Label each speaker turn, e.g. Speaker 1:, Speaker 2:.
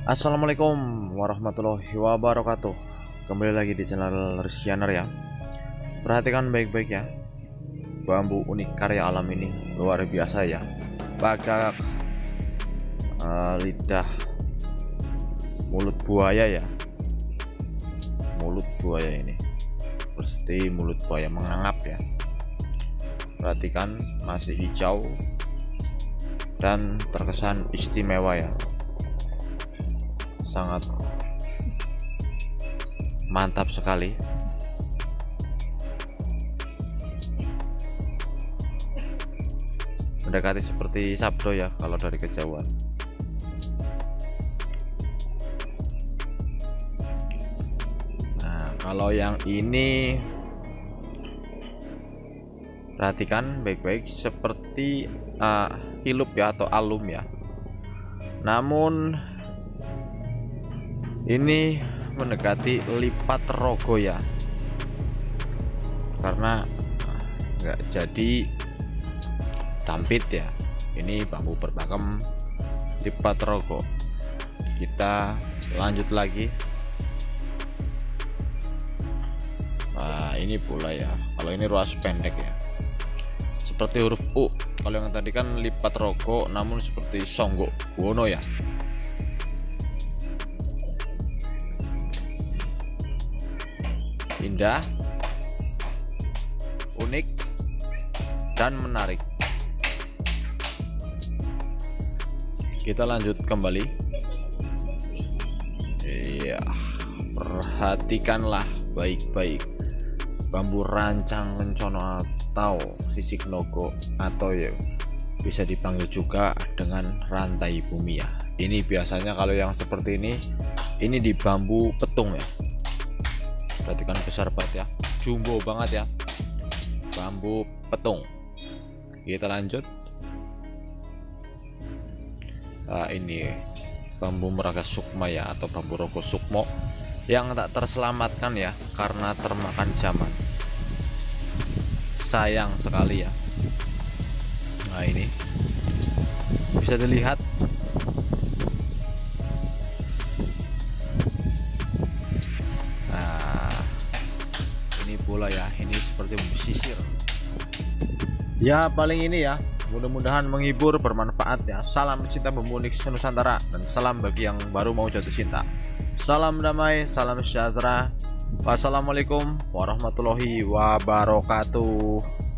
Speaker 1: Assalamualaikum warahmatullahi wabarakatuh. Kembali lagi di channel Rizkyaner ya. Perhatikan baik-baik ya. Bambu unik karya alam ini luar biasa ya. Bagak lidah mulut buaya ya. Mulut buaya ini pasti mulut buaya mengangap ya. Perhatikan masih hijau dan terkesan istimewa ya. Sangat mantap sekali. Mendekati seperti sabdo ya kalau dari kejauhan. Nah, kalau yang ini perhatikan baik-baik seperti hilup ya atau alum ya. Namun ini mendekati lipat rogo ya, karena nggak jadi dampit ya. Ini bambu berpakem lipat rogo. Kita lanjut lagi. Nah, ini pula ya, kalau ini ruas pendek ya, seperti huruf U. Kalau yang tadi kan lipat rogo namun seperti songgok bono ya. Indah, unik, dan menarik. Kita lanjut kembali. Iya, perhatikanlah baik-baik bambu rancang kencono atau sisik nogo, atau ya bisa dipanggil juga dengan rantai bumi ya. Ini biasanya kalau yang seperti ini di bambu petung ya. Perhatikan besar banget ya, jumbo banget ya, bambu petung. Kita lanjut. Nah, ini bambu meraga sukma ya, atau bambu rogo sukmo yang tak terselamatkan ya karena termakan zaman. Sayang sekali ya. Nah, ini bisa dilihat. Bola ya, ini seperti sisir ya. Paling ini ya, mudah-mudahan menghibur, bermanfaat ya. Salam cinta bambu unik Nusantara, dan salam bagi yang baru mau jatuh cinta. Salam damai, salam sejahtera. Wassalamualaikum warahmatullahi wabarakatuh.